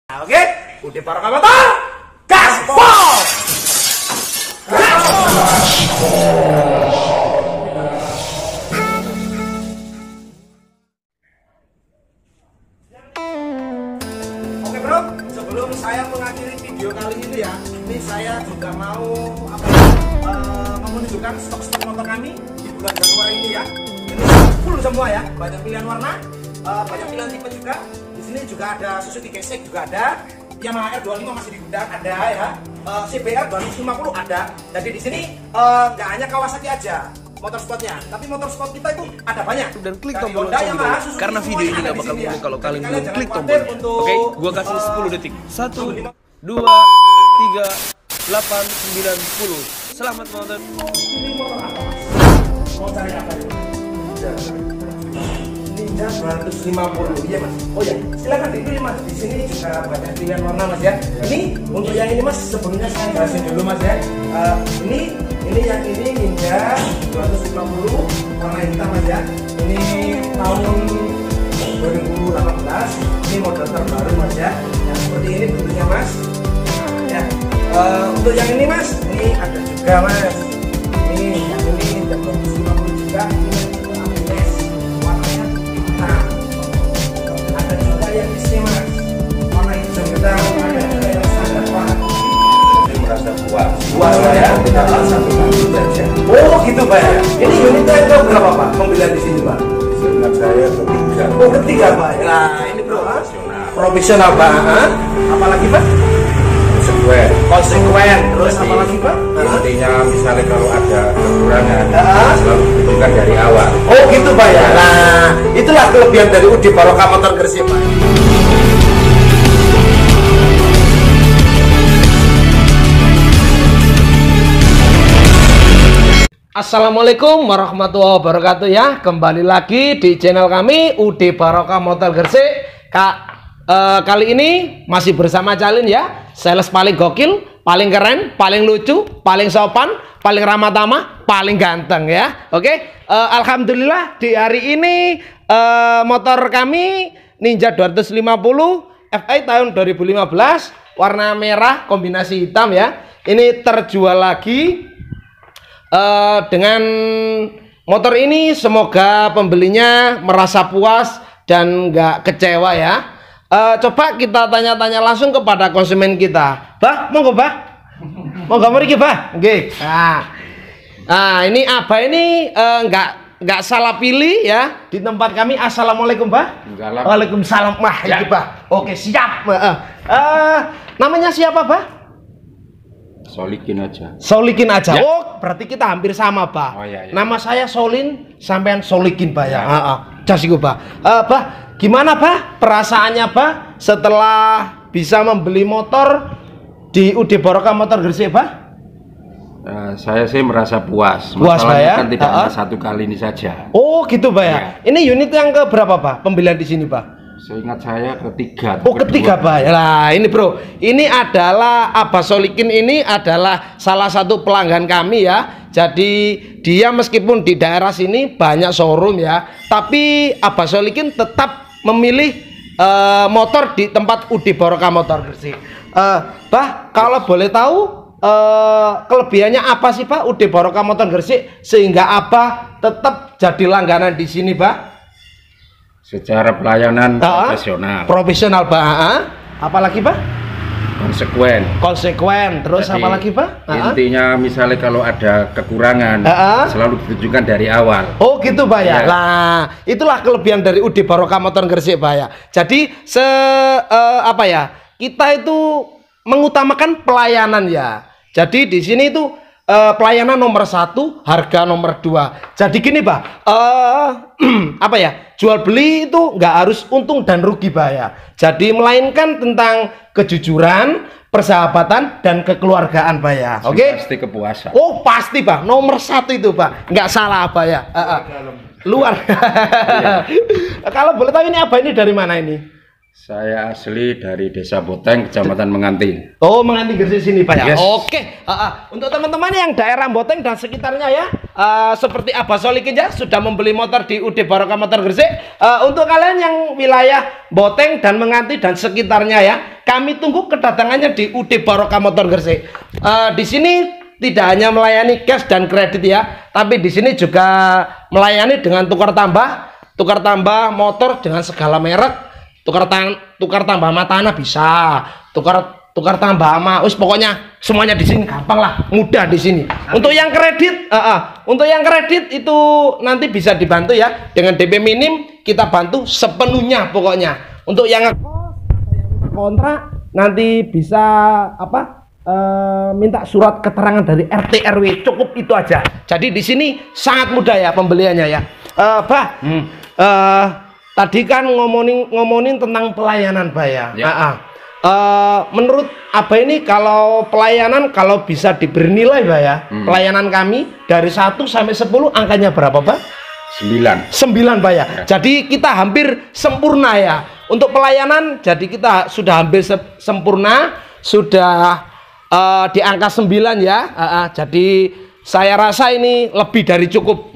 Oke, udah para kawan gaspol. Oke bro, sebelum saya mengakhiri video kali ini ya, ini saya juga mau menunjukkan stok-stok motor kami di bulan Januari ini ya. Ini full semua ya, banyak pilihan warna, banyak pilihan tipe juga. Di sini juga ada Suzuki Gesek juga ada, Yamaha R25 masih di gudang ada ya, CBR 250 ada. Jadi di sini nggak hanya Kawasaki aja motorsportnya, tapi motorsport kita itu ada banyak. Dan klik dari tombol Honda, lonceng Yamaha, dulu, Suzuki, karena video ini nggak bakal mulai kalau kalian belum klik tombolnya. Oke, gua kasih 10 detik. 1, 2, 3, 8, 9, 10. Selamat menonton. Ini motor apa mas? Mau cari apa ini? Ninja 250, iya mas. Oh ya, silakan dipilih mas. Di sini juga banyak pilihan warna mas ya. Ini untuk yang ini mas, sebelumnya saya jelasin dulu mas ya. Ini yang ini Ninja 250 warna hitam mas ya. Ini tahun 2018. Ini model terbaru mas ya. Yang seperti ini bentuknya mas. Ya. Untuk yang ini mas, ini ada juga mas. Ini yang ini Ninja 250 juga. Puas ya, tidak satu kali saja. Oh gitu pak ya. Ini unitnya itu berapa pak? Pembelian di sini pak? Ingat saya ketiga. Oh ketiga pak. Nah ini bro, profesional pak. Apalagi pak? Konsekuen. Terus apalagi pak? Intinya misalnya kalau ada kekurangan selalu ditentukan dari awal. Oh gitu pak ya. Nah itulah kelebihan dari UD Barokah Motor Gresik pak. Assalamualaikum warahmatullahi wabarakatuh ya. Kembali lagi di channel kami UD Barokah Motor Gresik. Kali ini masih bersama Calin ya. Sales paling gokil, paling keren, paling lucu, paling sopan, paling ramah tamah, paling ganteng ya. Oke, alhamdulillah di hari ini motor kami Ninja 250 FI tahun 2015 warna merah kombinasi hitam ya. Ini terjual lagi. Dengan motor ini semoga pembelinya merasa puas dan nggak kecewa ya. Coba kita tanya-tanya langsung kepada konsumen kita. Bah, monggo bah, monggo mriki bah. Oke. Nah, ini Abah ini nggak salah pilih ya di tempat kami. Assalamualaikum bah. Waalaikumsalam. Wah, ya. Ini bah. Oke siap. Namanya siapa bah? Solikin aja. Solikin aja. Ya. Oh, berarti kita hampir sama, Pak. Oh, iya. Nama saya Solin, sampean Solikin, Pak ya. Jasiku, Pak. Pak, gimana, Pak? Perasaannya, Pak, setelah bisa membeli motor di UD Barokah Motor Gresik, Pak? Saya sih merasa puas. Puas, Pak ya? Kan tidak hanya satu kali ini saja. Oh, gitu, Pak ya. Ya. Ini unit yang ke berapa, Pak? Pembelian di sini, Pak? Seingat saya ketiga. Oh ketiga pak. Nah ini bro, ini adalah Abah Solikin ini adalah salah satu pelanggan kami ya. Jadi dia meskipun di daerah sini banyak showroom ya, tapi Abah Solikin tetap memilih motor di tempat UD Barokah Motor Gresik. Bah kalau boleh tahu kelebihannya apa sih Pak UD Barokah Motor Gresik sehingga Abah tetap jadi langganan di sini Pak? Secara pelayanan profesional Pak. Apalagi Pak? Konsekuen. Terus apalagi Pak? Intinya misalnya kalau ada kekurangan selalu ditunjukkan dari awal. Oh gitu Pak ya. Nah itulah kelebihan dari UD Barokah Motor Gresik Pak ya. Jadi kita itu mengutamakan pelayanan ya. Jadi di sini itu pelayanan nomor 1, harga nomor 2. Jadi gini Pak, jual beli itu nggak harus untung dan rugi Pak ya. Jadi melainkan tentang kejujuran, persahabatan dan kekeluargaan Pak ya. Oke? Pasti kepuasan. Oh pasti Pak, nomor 1 itu Pak, nggak salah Pak ya. Luar. Kalau boleh tahu ini Abah ini dari mana ini? Saya asli dari Desa Boteng, Kecamatan Menganti. Oh, Menganti Gresik sini Pak ya. Yes. Oke. Untuk teman-teman yang daerah Boteng dan sekitarnya ya, seperti Abah Solikin ya sudah membeli motor di UD Barokah Motor Gresik. Untuk kalian yang wilayah Boteng dan Menganti dan sekitarnya ya, kami tunggu kedatangannya di UD Barokah Motor Gresik. Di sini tidak hanya melayani cash dan kredit ya, tapi di sini juga melayani dengan tukar tambah motor dengan segala merek. Tukar tambah matana bisa, tukar tambah sama pokoknya semuanya di sini gampang lah, mudah di sini. Untuk yang kredit itu nanti bisa dibantu ya dengan DP minim, kita bantu sepenuhnya pokoknya. Untuk yang kontrak nanti bisa minta surat keterangan dari RT RW, cukup itu aja. Jadi di sini sangat mudah ya pembeliannya ya. Tadi kan ngomongin tentang pelayanan Pak ya. Menurut Abah ini kalau pelayanan kalau bisa diberi nilai Pak ya, pelayanan kami dari 1 sampai 10 angkanya berapa Pak? 9 Pak ya. Jadi kita hampir sempurna ya. Untuk pelayanan jadi kita sudah hampir sempurna, sudah di angka 9 ya. Jadi saya rasa ini lebih dari cukup.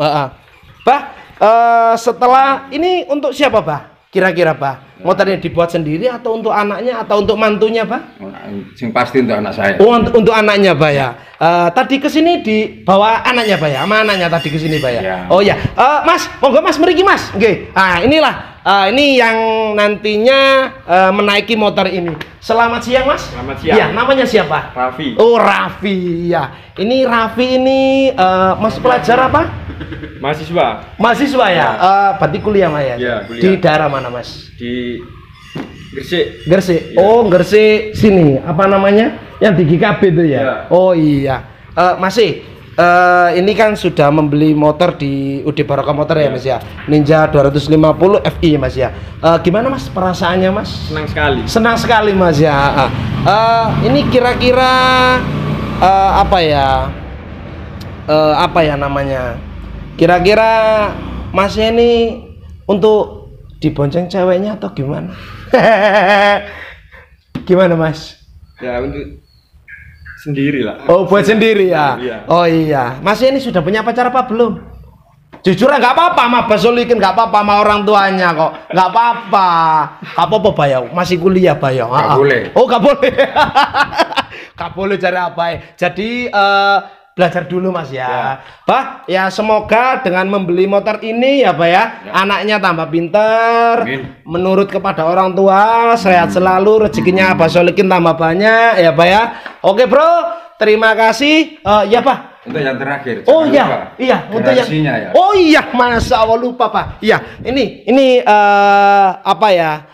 Setelah ini untuk siapa Pak? Kira-kira Pak? Motornya dibuat sendiri atau untuk anaknya atau untuk mantunya Pak? Yang pasti untuk anak saya. Oh, untuk anaknya Pak ya. Tadi kesini dibawa anaknya Pak ya? Sama anaknya tadi kesini Pak ya? Ya. Oh ya. Mas, monggo Mas, mriki Mas. Oke. Inilah ini yang nantinya menaiki motor ini. Selamat siang Mas. Selamat siang. Ya, namanya siapa? Raffi. Oh, Raffi ya. Ini Raffi ini Mas pelajar apa? Mahasiswa ya. Berarti kuliah Mas ya? Iya, kuliah. Di daerah mana Mas? Di Gresik. Gresik. Ya. Oh, Gresik sini. Apa namanya? Yang di GKB itu ya? Ya. Oh iya. Masih ini kan sudah membeli motor di UD Barokah Motor ya Mas ya? Ninja 250 FI Mas ya. Gimana Mas perasaannya Mas? Senang sekali. Senang sekali Mas ya. Ini kira-kira apa ya namanya? Kira-kira Masnya ini untuk dibonceng ceweknya atau gimana? Gimana Mas? Ya untuk sendiri lah. Oh, buat sendiri ya? Iya. Oh iya. Masnya ini sudah punya pacar apa belum? Jujur nggak apa-apa sama Mbak Solikin, nggak apa-apa sama orang tuanya kok, nggak apa-apa. Nggak apa-apa Bayang, masih kuliah Bayang. Nggak boleh. Oh nggak boleh. Nggak boleh cari apa ya. Jadi belajar dulu Mas ya. Bah, ya semoga dengan membeli motor ini ya Pak ya, anaknya tambah pinter, menurut kepada orang tua, sehat selalu, rezekinya Abah Solikin tambah banyak ya Pak ya. Oke Bro, terima kasih. Ya Pak. Untuk yang terakhir. Oh iya, lupa. iya untuk yang. Ya. Oh iya, Masya Allah lupa Pak. Iya, ini apa ya?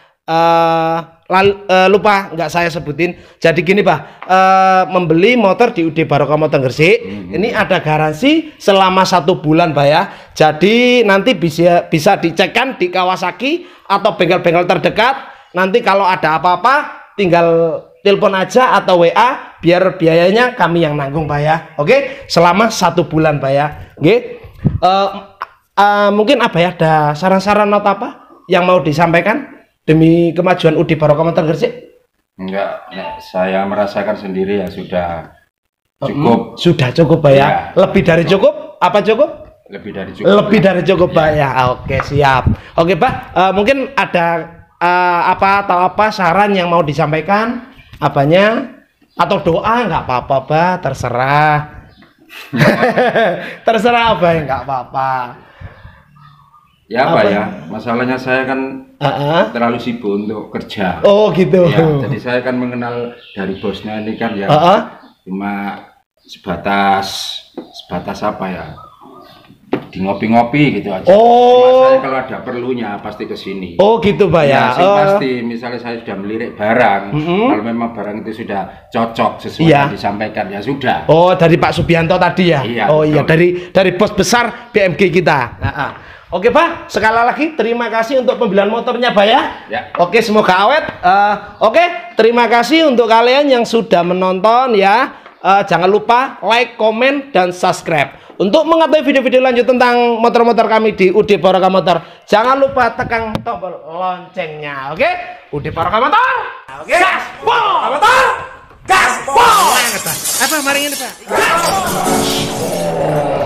Lupa nggak saya sebutin. Jadi gini Pak, membeli motor di UD Barokah Motor Gresik ini ada garansi selama 1 bulan Pak ya. Jadi nanti bisa dicekkan di Kawasaki atau bengkel-bengkel terdekat. Nanti kalau ada apa-apa tinggal telepon aja atau WA, biar biayanya kami yang nanggung Pak ya. Oke, selama 1 bulan Pak ya. Oke. Mungkin apa ya, ada saran-saran atau apa yang mau disampaikan demi kemajuan UD Barokah Motor Gresik? Enggak, saya merasakan sendiri ya sudah cukup. Sudah cukup Pak ya. Lebih dari cukup? Apa cukup? Lebih dari cukup. Lebih dari cukup Pak ya. Oke, siap. Oke Pak, mungkin ada apa saran yang mau disampaikan? Apanya? Atau doa? Nggak apa-apa Pak, terserah. Terserah apa ya, nggak apa-apa. Ya apa ya, masalahnya saya kan terlalu sibuk untuk kerja. Oh gitu. Ya, jadi saya kan mengenal dari bosnya ini kan ya, cuma sebatas apa ya, di ngopi-ngopi gitu aja. Cuma saya kalau ada perlunya pasti ke sini. Oh gitu Pak ya. Pasti misalnya saya sudah melirik barang, kalau memang barang itu sudah cocok sesuai yang disampaikan ya sudah. Oh, dari Pak Subianto tadi ya. Iya, oh betul. Iya, dari bos besar BMG kita. Oke Pak, sekali lagi terima kasih untuk pembelian motornya Pak ya. Oke, semoga awet. Oke, terima kasih untuk kalian yang sudah menonton ya. Jangan lupa like, komen, dan subscribe. Untuk mengetahui video-video lanjut tentang motor-motor kami di UD Barokah Motor, jangan lupa tekan tombol loncengnya. Oke? UD Barokah Motor. Oke. Gaspol. Motor. Gaspol. Apa mari ini, Pak?